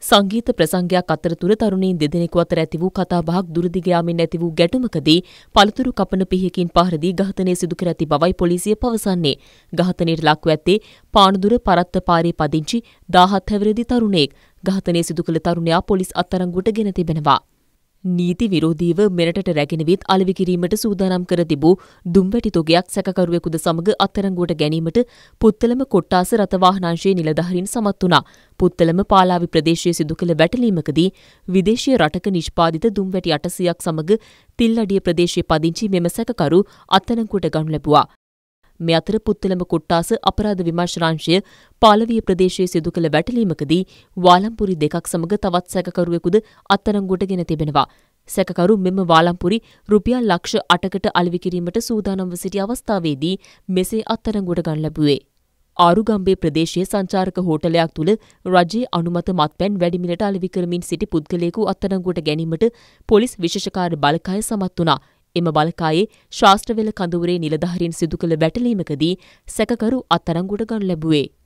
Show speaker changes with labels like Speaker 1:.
Speaker 1: සංගීත ප්‍රසංගයක් අතරතුර තරුණීන් දෙදෙනෙකු අතර ඇති වූ කතාබහක් දුරදිග යාමෙන් ඇති වූ ගැටුමකදී පළතුරු කපන පිහකින් පහර දී ඝාතනය සිදු කර ඇති බවයි පොලිසිය පවසන්නේ. ඝාතනයට ලක්ව ඇත්තේ පානදුර පරත්ත පාරේ පදිංචි 17 හැවිරිදි තරුණයෙක්. ඝාතනය සිදු කළ තරුණයා පොලිස් අත්අඩංගුවට ගෙන තිබෙනවා. නීති විරෝධීව මෙරටට රැගෙන විත් අලෙවි කිරීමට සූදානම් කර තිබූ දුම්වැටි තොගයක් සැකකරුවෙකුද සමග අත්අඩංගුවට ගැනීමට පුත්තලම කොට්ටාස රථවාහනාංශයේ නිලධාරීන් සමත් වුණා. පුත්තලම පාලාවි ප්‍රදේශයේ සිදු කළ වැටලීමකදී විදේශීය රටක නිෂ්පාදිත දුම්වැටි 800ක් සමග තිල්අඩිය ප්‍රදේශයේ පදිංචි මෙම සැකකරු අත්අඩංගුවට ගනු ලැබුවා. මේ අතර පුත්තලම කොට්ටාස අපරාධ විමර්ශනාංශය පාලවිය ප්‍රදේශයේ සිදු කළ වැටලීමකදී වාලම්පුරි දෙකක් සමග තවත් සැකකරුවෙකුද අත්අඩංගුවට ගෙන තිබෙනවා. සැකකරු මෙම වාලම්පුරි රුපියල් ලක්ෂ 8කට අලෙවි කිරීමට සූදානම්ව සිටි අවස්ථාවේදී මෙසේ අත්අඩංගුවට ගනු ලැබුවේ. ආරුගම්බේ ප්‍රදේශයේ සංචාරක හෝටලයක් තුළ රජයේ අනුමත මත්පැන් වැඩි මිලට අලෙවි කරමින් සිටි පුද්ගලයෙකු අත්අඩංගුවට ගැනීමට පොලිස් විශේෂකාර්ය බලකාය සමත් වුණා. එම බලකායේ ශාස්ත්‍රවේල කඳවුරේ නිලධාරීන් සිදු කළ වැටලීමකදී සැකකරු අත්අඩංගුවට ගනු ලැබුවේ.